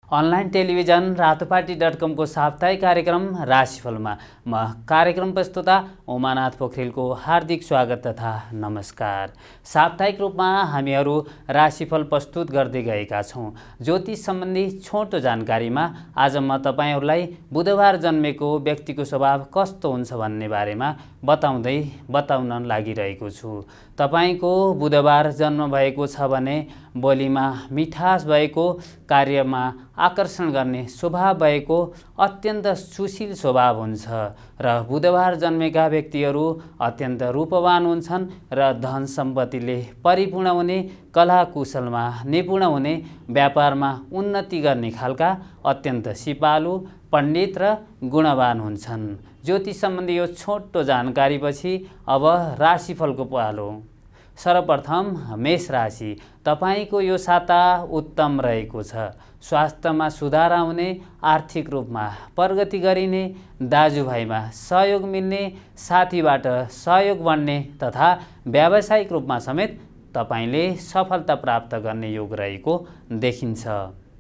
Online television रातोपाटी.com को साप्ताहिक कार्यक्रम राशिफलमा म कार्यक्रम प्रस्तुता उमानाथ पोखरेलको हार्दिक स्वागत तथा नमस्कार। साप्ताहिक रूपमा हामीहरू राशिफल प्रस्तुत गर्दै गएका छौं। ज्योतिष सम्बन्धी छोटो जानकारीमा आज म तपाईहरुलाई बुधबार जन्मेको व्यक्तिको स्वभाव कस्तो हुन्छ भन्ने बारेमा बताउन लागिरहेको छु। तपाईको बुधबार जन्म भएको छ भने बोलीमा मिठास भएको, कार्यमा आकर्षण गर्ने स्वभाव भएको, अत्यन्त सुशील स्वभाव हुन्छ र बुधबार जन्मेका व्यक्तिहरू अत्यन्त रूपवान हुन्छन् र धन सम्पत्तिले परिपूर्ण हुने, कला कुशलमा निपुण हुने, व्यापारमा उन्नति गर्ने खालका अत्यन्त सिपालु, पण्डित र गुणवान हुन्छन्। ज्योतिष सम्बन्धी यो छोटो जानकारीपछि अब राशिफलको पालो। सर्वप्रथम मेष राशि। तपाईको यो साता उत्तम रहेको छ। स्वास्थ्यमा सुधार आउने, आर्थिक रूपमा प्रगति गरिने, दाजुभाइमा सहयोग मिल्ने, साथीबाट सहयोग बढ्ने तथा व्यावसायिक रूपमा समेत तपाईले सफलता प्राप्त गर्ने योग रहेको देखिन्छ।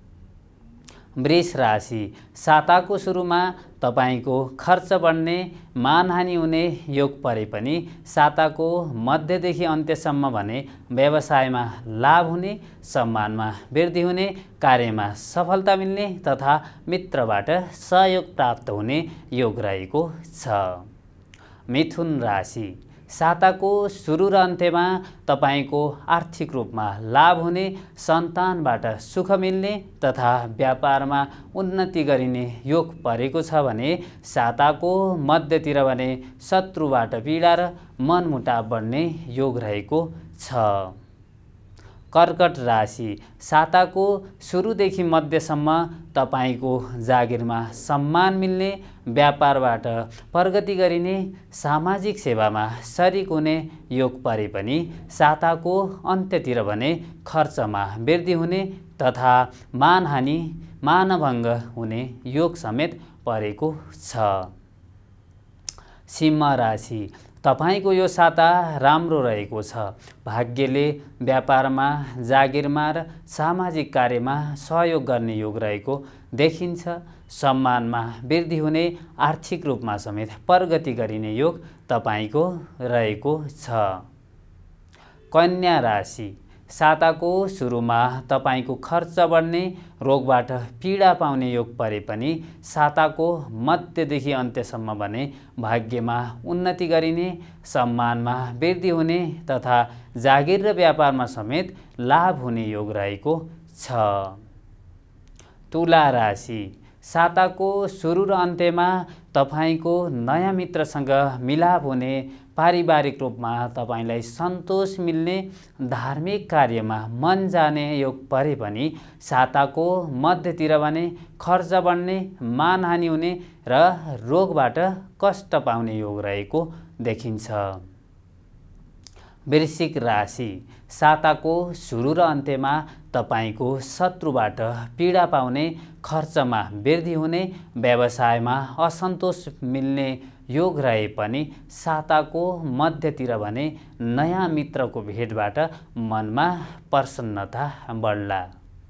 वृष राशि। साताको सुरुमा तपाईको खर्च बढ्ने, मानहानि हुने योग परे पनि साताको मध्यदेखि अन्त्यसम्म भने व्यवसायमा लाभ हुने, सम्मानमा वृद्धि हुने, कार्यमा सफलता मिल्ने तथा मित्रबाट सहयोग प्राप्त हुने योग रहेको छ। मिथुन राशि। साताको सुरु र अन्त्यमा तपाईको आर्थिक रूपमा लाभ हुने, सन्तानबाट सुख मिल्ने तथा व्यापारमा उन्नति गरिने योग परेको छ भने साताको मध्यतिर भने शत्रुबाट पीडा र मनमुटाव बढ्ने योग रहेको छ। कर्कट राशि। साताको सुरुदेखि मध्यसम्म तपाईको जागिरमा सम्मान मिल्ने, व्यापारबाट प्रगति गरिने, सामाजिक सेवामा शरीक हुने योग परे पनि साताको अन्त्यतिर भने खर्चमा वृद्धि हुने तथा मानहानि, मानभङ्ग हुने योग समेत परेको छ। सिंह राशि। तपाईको यो साता राम्रो रहेको छ। भाग्यले व्यापारमा, जागिरमा र सामाजिक कार्यमा सहयोग गर्ने योग रहेको देखिन्छ। सम्मानमा वृद्धि हुने, आर्थिक रूपमा समेत प्रगति गरिने योग तपाईको रहेको छ। कन्या राशि। साताको सुरुमा तपाईको खर्च बढ्ने, रोगबाट पीडा पाउने योग परे पनि साताको मध्यदेखि अन्त्यसम्म भने भाग्यमा उन्नति गरिने, सम्मानमा वृद्धि हुने तथा जागिर र व्यापारमा समेत लाभ हुने योग रहेको छ। तुला राशि। साताको सुरु र अन्त्यमा तपाईको नयाँ मित्रसँग मिलाप हुने, पारिवारिक रूपमा तपाईलाई सन्तोष मिल्ने, धार्मिक कार्यमा मन जाने योग परे पनि साताको मध्यतिर भने खर्च बढ्ने, मानहानि हुने र रोगबाट कष्ट पाउने योग रहेको देखिन्छ। वृश्चिक राशि। साताको सुरु र अन्त्यमा तपाईको शत्रुबाट पीडा पाउने, खर्चमा वृद्धि हुने, व्यवसायमा असन्तोष मिल्ने योग रहे पनि साताको मध्यतिर भने नयाँ मित्रको भेटबाट मनमा प्रसन्नता बढ्ला।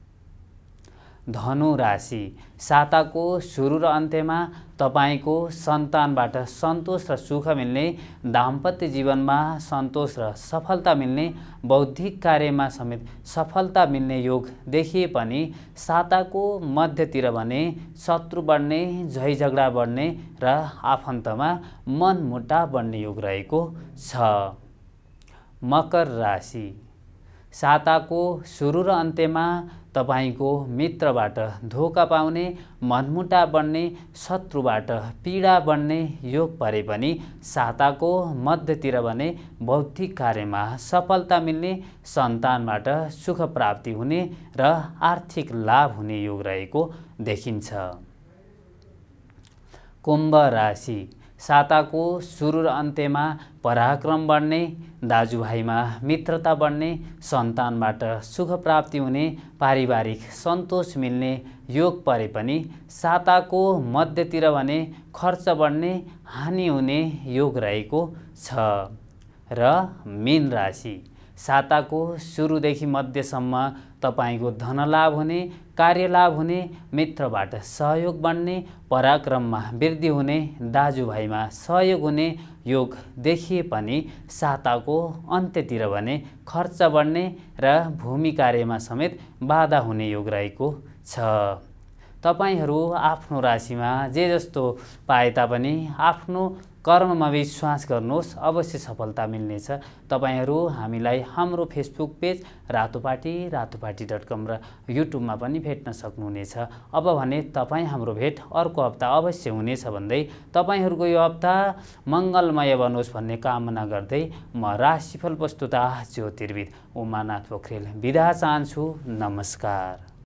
धनु राशि। साताको सुरु र अन्त्यमा तपाईको सन्तानबाट सन्तोष र सुख मिल्ने, दाम्पत्य जीवनमा सन्तोष र सफलता मिल्ने, बौद्धिक कार्यमा समेत सफलता मिल्ने योग देखिए पनि साताको मध्यतिर भने शत्रु बढ्ने, झैझगडा बढ्ने र आफन्तमा मनमुटाव बढ्ने योग रहेको छ। मकर राशि। साताको सुरु र अन्त्यमा तपाईको मित्रबाट धोका पाउने, मनमुटाव बढ्ने, शत्रुबाट पीडा बढ्ने योग परे पनि साताको मध्यतिर भने बौद्धिक कार्यमा सफलता मिल्ने, सन्तानबाट सुख प्राप्ति हुने र आर्थिक लाभ हुने योग रहेको देखिन्छ। कुम्भ राशि। साताको सुरु र अन्त्यमा पराक्रम बढ्ने, दाजुभाइमा मित्रता बढ्ने, सन्तानबाट सुख प्राप्ति हुने, पारिवारिक सन्तोष मिल्ने योग परे पनि साताको मध्यतिर भने खर्च बढ्ने, हानि हुने योग रहेको छ। र मीन राशि। साताको सुरुदेखि मध्यसम्म तपाईँको धनलाभ हुने, कार्यलाभ हुने, मित्रबाट सहयोग बढ्ने, पराक्रममा वृद्धि हुने, दाजुभाइमा सहयोग हुने योग देखिए पनि साताको अन्त्यतिर भने खर्च बढ्ने र भूमि कार्यमा समेत बाधा हुने योग रहेको छ। तपाईहरू आफ्नो राशिमा जे जस्तो पाए तापनि आफ्नो कर्ममा विश्वास गर्नुहोस्, अवश्य सफलता मिल्नेछ। तपाईहरू हामीलाई हाम्रो फेसबुक पेज रातोपाटी.com र युट्युबमा पनि भेट्न सक्नुहुनेछ। अब भने तपाईँ हाम्रो भेट अर्को हप्ता अवश्य हुनेछ भन्दै तपाईहरूको यो हप्ता मङ्गलमय बनोस् भन्ने कामना गर्दै म राशिफल प्रस्तुता ज्योतिर्विद उमानाथ पोखरेल बिदा चाहन्छु। नमस्कार।